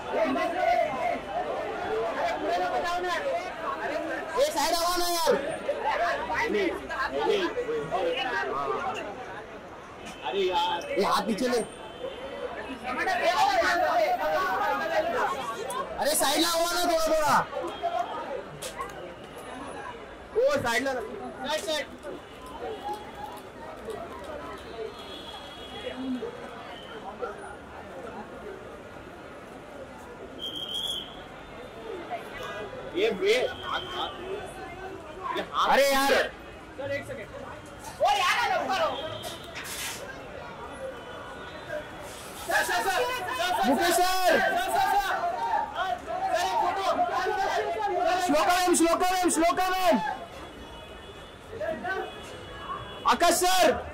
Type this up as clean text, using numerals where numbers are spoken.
ये साइड आओ ना यार। अरे यार ये हाथ पीछे ले। अरे साइड ला हुआ ना थोड़ा थोड़ा। ओ साइड ला, साइड साइड। ये हाथ। अरे यार सर एक सेकंड। ओ यार ऊपर हो। Mukesh sir, Shloka ma'am, Akash sir.